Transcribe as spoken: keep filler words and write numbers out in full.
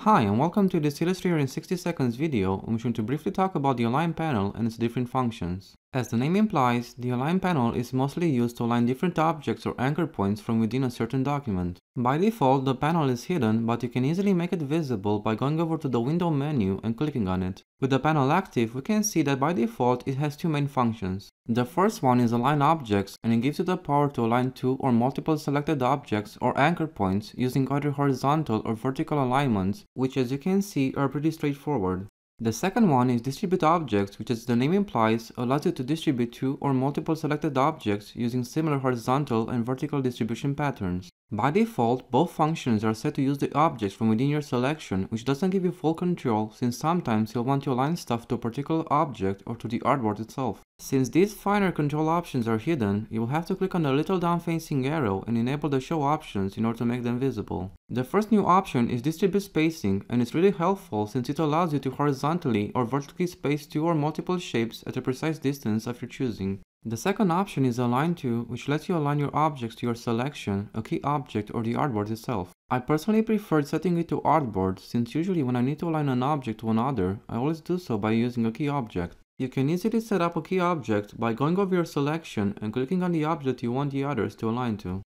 Hi and welcome to this Illustrator in sixty seconds video. I'm going to briefly talk about the Align panel and its different functions. As the name implies, the Align panel is mostly used to align different objects or anchor points from within a certain document. By default, the panel is hidden, but you can easily make it visible by going over to the Window menu and clicking on it. With the panel active, we can see that by default it has two main functions. The first one is Align Objects, and it gives you the power to align two or multiple selected objects or anchor points using either horizontal or vertical alignments, which as you can see are pretty straightforward. The second one is Distribute Objects, which as the name implies, allows you to distribute two or multiple selected objects using similar horizontal and vertical distribution patterns. By default, both functions are set to use the objects from within your selection, which doesn't give you full control since sometimes you'll want to align stuff to a particular object or to the artboard itself. Since these finer control options are hidden, you will have to click on the little down-facing arrow and enable the show options in order to make them visible. The first new option is Distribute Spacing, and it's really helpful since it allows you to horizontally or vertically space two or multiple shapes at a precise distance of your choosing. The second option is Align To, which lets you align your objects to your selection, a key object, or the artboard itself. I personally preferred setting it to artboard since usually when I need to align an object to another, I always do so by using a key object. You can easily set up a key object by going over your selection and clicking on the object you want the others to align to.